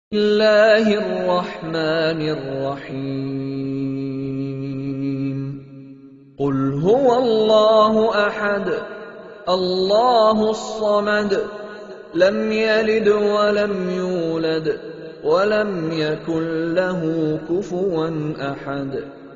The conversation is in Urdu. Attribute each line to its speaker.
Speaker 1: الله الرحمن الرحيم قل هو الله أحد الله الصمد لم يلد ولم يولد ولم يكن له كفوا أحد